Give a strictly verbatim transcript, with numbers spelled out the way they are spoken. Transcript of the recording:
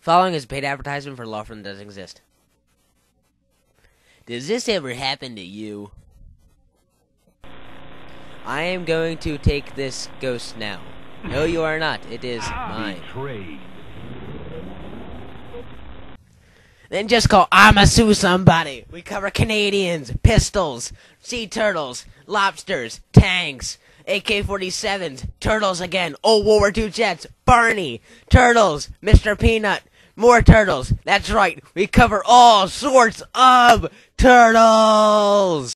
Following is a paid advertisement for a law firm that doesn't exist. Does this ever happen to you? I am going to take this ghost now. No, you are not. It is mine. Then just call I'ma sue somebody. We cover Canadians, pistols, sea turtles, lobsters, tanks, A K forty-sevens, turtles again, old World War Two jets, Barney, turtles, Mister Peanut, more turtles. That's right, we cover all sorts of turtles.